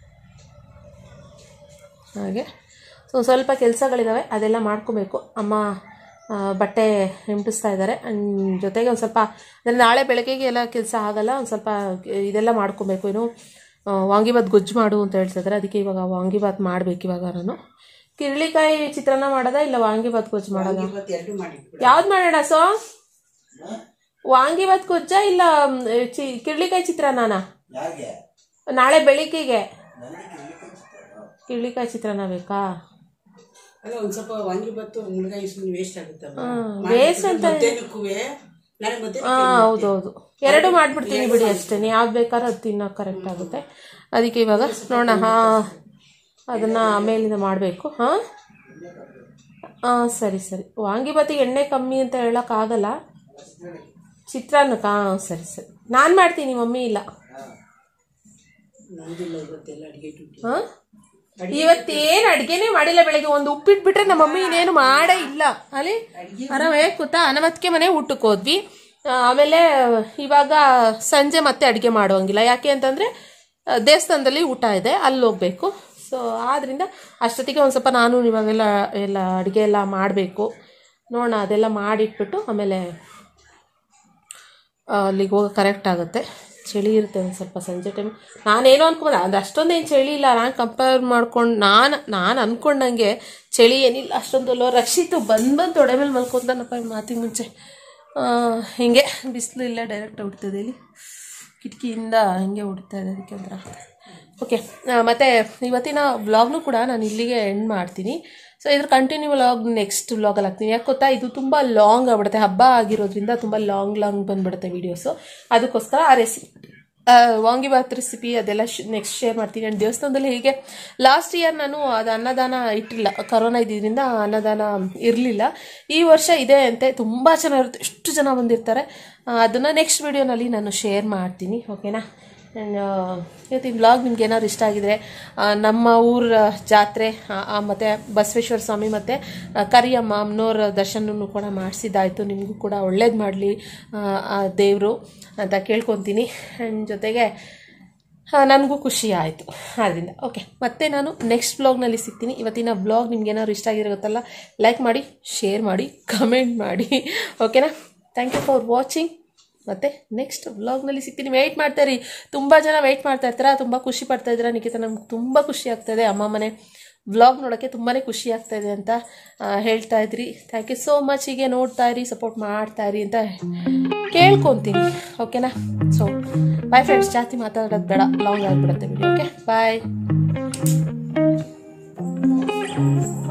ಹಾಗೆ. ಸೊ ಸ್ವಲ್ಪ ಕೆಲಸಗಳಿದ್ದಾವೆ, ಅದೆಲ್ಲ ಮಾಡ್ಕೋಬೇಕು. ಅಮ್ಮ ಬಟ್ಟೆ ಹಿಂಟಿಸ್ತಾ ಇದ್ದಾರೆ. ಜೊತೆಗೆ ಒಂದು ಸ್ವಲ್ಪ ಅಂದರೆ ನಾಳೆ ಬೆಳಗ್ಗೆಗೆ ಎಲ್ಲ ಕೆಲಸ ಆಗಲ್ಲ, ಒಂದು ಸ್ವಲ್ಪ ಇದೆಲ್ಲ ಮಾಡ್ಕೋಬೇಕು. ಏನು ವಾಂಗಿಬಾತ್ ಗೊಜ್ಜು ಮಾಡು ಅಂತ ಹೇಳ್ತಿದ್ದಾರೆ, ಅದಕ್ಕೆ ಇವಾಗ ವಾಂಗಿಬಾತ್ ಮಾಡಬೇಕು ಇವಾಗ ನಾನು. ಕಿರ್ಳಿಕಾಯಿ ಚಿತ್ರಾನ್ನ ಮಾಡೋದ ಇಲ್ಲ ವಾಂಗಿಬಾತ್ ಗೊಜ್ಜು ಮಾಡೋದ? ಎರಡು ಮಾಡಿ ಯಾವ್ದು ಮಾಡೋಣ ಸೊ? ವಾಂಗಿಬಾತ್ ಗೊಜ್ಜ ಇಲ್ಲ ಚಿ ಕಿರ್ಳಿಕಾಯಿ ಚಿತ್ರಾನ್ನ? ನಾಳೆ ಬೆಳಿಗ್ಗೆಗೆ ಕಿರ್ಳಿಕಾಯಿ ಚಿತ್ರಾನ್ನ ಬೇಕಾ? ಅಲ್ಲ ಒಂದ್ ಸ್ವಲ್ಪ ವಾಂಗಿಬಾತು ಮುಳುಗಾಯಿ ಸುಮ್ಮನೆ ವೇಸ್ಟ್ ಆಗುತ್ತೆ. ವೇಸ್ಟ್ ಅಂತ ಹಾಂ ಹೌದೌದು, ಎರಡು ಮಾಡ್ಬಿಡ್ತೀನಿ ಬಿಡಿ ಅಷ್ಟೇ. ಯಾವ್ದು ಬೇಕಾದ್ರೂ ಅದು ತಿನ್ನೋಕೆ ಕರೆಕ್ಟ್ ಆಗುತ್ತೆ. ಅದಕ್ಕೆ ಇವಾಗ ನೋಡೋಣ. ಹಾಂ ಅದನ್ನು ಆಮೇಲಿಂದ ಮಾಡಬೇಕು. ಹಾಂ ಹಾಂ ಸರಿ ಸರಿ. ವಾಂಗಿಬಾತಿಗೆ ಎಣ್ಣೆ ಕಮ್ಮಿ ಅಂತ ಹೇಳೋಕ್ಕಾಗಲ್ಲ. ಚಿತ್ರಾನ್ನಕ್ಕೆ ಹಾಂ ಸರಿ ಸರಿ ನಾನು ಮಾಡ್ತೀನಿ, ಮಮ್ಮಿ ಇಲ್ಲ. ಹಾಂ ಇವತ್ತೇನು ಅಡುಗೆನೇ ಮಾಡಿಲ್ಲ. ಬೆಳಗ್ಗೆ ಒಂದು ಉಪ್ಪಿಟ್ಟು ಬಿಟ್ರೆ ನಮ್ಮ ಮಮ್ಮಿ ಇನ್ನೇನು ಮಾಡೇ ಇಲ್ಲ. ಅಲ್ಲಿ ಆರಾಮೇ ಕೂತಾ ಅನಮತ್ಕೆ ಮನೆ ಊಟಕ್ಕೆ ಹೋದ್ವಿ. ಆಮೇಲೆ ಇವಾಗ ಸಂಜೆ ಮತ್ತೆ ಅಡುಗೆ ಮಾಡುವಂಗಿಲ್ಲ. ಯಾಕೆ ಅಂತಂದರೆ ದೇವಸ್ಥಾನದಲ್ಲಿ ಊಟ ಇದೆ, ಅಲ್ಲಿ ಹೋಗ್ಬೇಕು. ಸೊ ಆದ್ದರಿಂದ ಅಷ್ಟೊತ್ತಿಗೆ ಒಂದು ಸ್ವಲ್ಪ ನಾನು ಇವಾಗೆಲ್ಲ ಎಲ್ಲ ಅಡುಗೆ ಎಲ್ಲ ಮಾಡಬೇಕು. ನೋಡೋಣ, ಅದೆಲ್ಲ ಮಾಡಿಟ್ಬಿಟ್ಟು ಆಮೇಲೆ ಅಲ್ಲಿಗೆ ಹೋಗೋ ಕರೆಕ್ಟ್ ಆಗುತ್ತೆ. ಚಳಿ ಇರುತ್ತೆ ಒಂದು ಸ್ವಲ್ಪ ಸಂಜೆ ಟೈಮ್. ನಾನೇನೋ ಅಂದ್ಕೊಂಡೆ ಅಂದರೆ ಅಷ್ಟೊಂದೇನು ಚಳಿ ಇಲ್ಲ. ನಾನು ಕಂಪೇರ್ ಮಾಡ್ಕೊಂಡು ನಾನು ನಾನು ಅಂದ್ಕೊಂಡಂಗೆ ಚಳಿ ಏನಿಲ್ಲ ಅಷ್ಟೊಂದು. ರಕ್ಷಿತು ಬಂದು ಬಂದು ತೊಡೆ ಮೇಲೆ ಮಲ್ಕೊಂತಾನಪ್ಪ ಮಾತಿಗೆ ಮುಂಚೆ. ಹೀಗೆ ಬಿಸಿಲು ಇಲ್ಲ, ಡೈರೆಕ್ಟ್ ಹುಡ್ತದೆ ಇಲ್ಲಿ ಕಿಟಕಿಯಿಂದ ಹಿಂಗೆ ಹುಡ್ತಾ ಇದೆ. ಅದಕ್ಕೆ ಒಂಥರ ಓಕೆ. ಮತ್ತು ಇವತ್ತಿನ ವ್ಲಾಗ್ನು ಕೂಡ ನಾನು ಇಲ್ಲಿಗೆ ಎಂಡ್ ಮಾಡ್ತೀನಿ. ಸೊ ಇದ್ರ ಕಂಟಿನ್ಯೂ ವ್ಲಾಗ್ ನೆಕ್ಸ್ಟ್ ವ್ಲಾಗಲ್ಲಿ ಹಾಕ್ತೀನಿ. ಯಾಕೆ ಗೊತ್ತಾ, ಇದು ತುಂಬ ಲಾಂಗ್ ಆಗ್ಬಿಡುತ್ತೆ. ಹಬ್ಬ ಆಗಿರೋದ್ರಿಂದ ತುಂಬ ಲಾಂಗ್ ಲಾಂಗ್ ಬಂದುಬಿಡುತ್ತೆ ವೀಡಿಯೋಸು. ಅದಕ್ಕೋಸ್ಕರ ಆ ರೆಸಿಪಿ ವಾಂಗಿಬಾತ್ ರೆಸಿಪಿ ಅದೆಲ್ಲ ನೆಕ್ಸ್ಟ್ ಶೇರ್ ಮಾಡ್ತೀನಿ. ಆ್ಯಂಡ್ ದೇವಸ್ಥಾನದಲ್ಲಿ ಹೀಗೆ ಲಾಸ್ಟ್ ಇಯರ್ ನಾನು ಅದು ಅನ್ನದಾನ ಇಟ್ಟಿಲ್ಲ, ಕರೋನಾ ಇದ್ದಿದ್ದರಿಂದ ಅನ್ನದಾನ ಇರಲಿಲ್ಲ. ಈ ವರ್ಷ ಇದೆ ಅಂತೆ, ತುಂಬ ಚೆನ್ನಾಗಿರುತ್ತೆ, ಎಷ್ಟು ಜನ ಬಂದಿರ್ತಾರೆ. ಅದನ್ನು ನೆಕ್ಸ್ಟ್ ವೀಡಿಯೋನಲ್ಲಿ ನಾನು ಶೇರ್ ಮಾಡ್ತೀನಿ. ಓಕೆನಾ? ಆ್ಯಂಡ್ ಇವತ್ತಿನ ವ್ಲಾಗ್ ನಿಮ್ಗೆ ಏನಾದ್ರು ಇಷ್ಟ ಆಗಿದ್ರೆ ನಮ್ಮ ಊರ ಜಾತ್ರೆ ಮತ್ತು ಬಸವೇಶ್ವರ ಸ್ವಾಮಿ ಮತ್ತು ಕರಿಯಮ್ಮ ಅಮ್ಮನವ್ರ ದರ್ಶನೂ ಕೂಡ ಮಾಡಿಸಿದ್ದಾಯಿತು. ನಿಮಗೂ ಕೂಡ ಒಳ್ಳೇದು ಮಾಡಲಿ ದೇವರು ಅಂತ ಕೇಳ್ಕೊತೀನಿ. ಆ್ಯಂಡ್ ಜೊತೆಗೆ ನನಗೂ ಖುಷಿ ಆಯಿತು ಆದ್ದರಿಂದ. ಓಕೆ, ಮತ್ತೆ ನಾನು ನೆಕ್ಸ್ಟ್ ವ್ಲಾಗ್ನಲ್ಲಿ ಸಿಗ್ತೀನಿ. ಇವತ್ತಿನ ವ್ಲಾಗ್ ನಿಮ್ಗೆ ಏನಾದ್ರು ಇಷ್ಟ ಆಗಿರೋ ಗೊತ್ತಲ್ಲ, ಲೈಕ್ ಮಾಡಿ, ಶೇರ್ ಮಾಡಿ, ಕಮೆಂಟ್ ಮಾಡಿ. ಓಕೆನಾ? Thank you for watching. ಮತ್ತು ನೆಕ್ಸ್ಟ್ ವ್ಲಾಗ್ನಲ್ಲಿ ಸಿಗ್ತೀನಿ. ವೆಯ್ಟ್ ಮಾಡ್ತಾಯಿರಿ, ತುಂಬ ಜನ ವೆಯ್ಟ್ ಮಾಡ್ತಾ ಇರ್ತೀರ, ತುಂಬ ಖುಷಿ ಪಡ್ತಾ ಇದ್ದೀರಾ. ನಿಖಿತ ನಮ್ಗೆ ತುಂಬ ಖುಷಿ ಆಗ್ತಾಯಿದೆ, ಅಮ್ಮ ಮನೆ ವ್ಲಾಗ್ ನೋಡೋಕ್ಕೆ ತುಂಬಾ ಖುಷಿ ಆಗ್ತಾಯಿದೆ ಅಂತ ಹೇಳ್ತಾ ಇದ್ರಿ. Thank you so much. ಹೀಗೆ ನೋಡ್ತಾ ಇರಿ, ಸಪೋರ್ಟ್ ಮಾಡ್ತಾ ಇರಿ ಅಂತ ಕೇಳ್ಕೊತೀನಿ. ಓಕೆನಾ? So bye friends. ಜಾಸ್ತಿ ಮಾತಾಡೋದು ಬೇಡ, ಲಾಂಗ್ ಆಗಿಬಿಡುತ್ತೆ ವಿಡಿಯೋ. Okay bye.